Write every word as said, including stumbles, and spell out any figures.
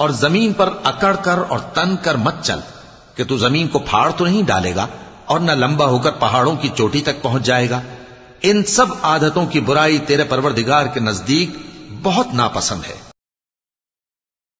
और जमीन पर अकड़ कर और तन कर मत चल कि तू जमीन को फाड़ तो नहीं डालेगा और न लंबा होकर पहाड़ों की चोटी तक पहुंच जाएगा। इन सब आदतों की बुराई तेरे परवरदिगार के नजदीक बहुत नापसंद है।